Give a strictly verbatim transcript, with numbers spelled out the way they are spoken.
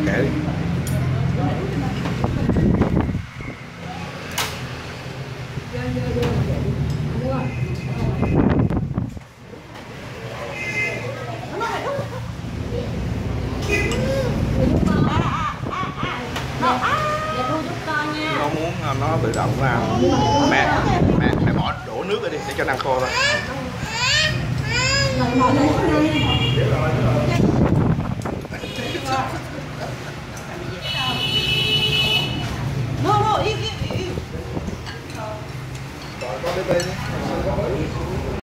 kệ đi. Nó muốn nó tự động ra. Mẹ mẹ mẹ bỏ đổ nước ra đi để cho nó ăn khô thôi. No, no, im, im, im. Rồi con đi về đi.